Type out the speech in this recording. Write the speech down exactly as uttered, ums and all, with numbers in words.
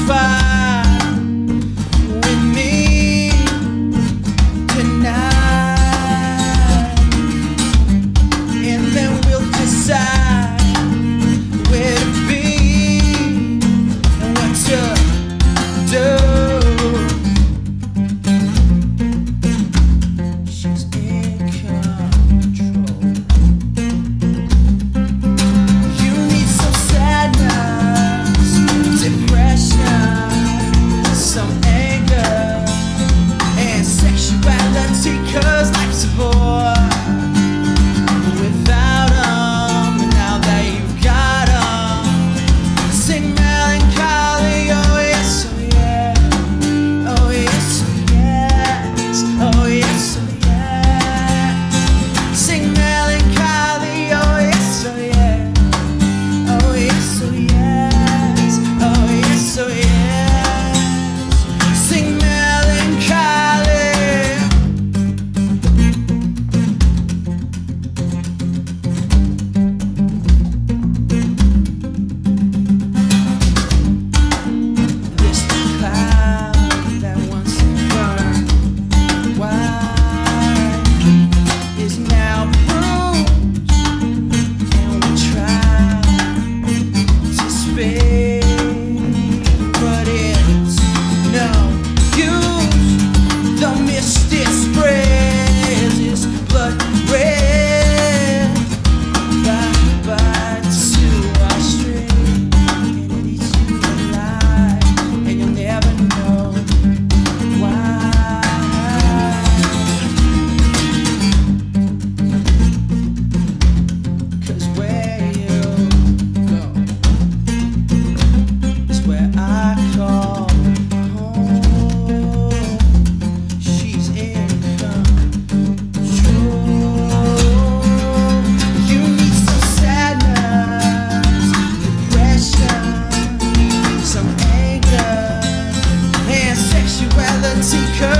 fine with me tonight, and then we'll decide where to be and what to do. She's in control. You need some sadness, depression, some anger, and sexuality, 'cause life's a bore without 'em. And now that you've got 'em, sing melancholy. Oh yes, oh yeah, oh yes, oh yes, oh yes, oh yes. Sing melancholy. Oh yes, oh yeah, oh yes, oh yes, oh yes, oh yes. Sing melancholy. This cloud that once burned white is now bruised, and we try to speak, but it's no use. The mist it spreads, its blood red, bye bye to our stream, and it eats you alive, and you'll never know why. 'Cause where you go is where I call home. She's in control. You need some sadness, depression, some anger, and sexuality.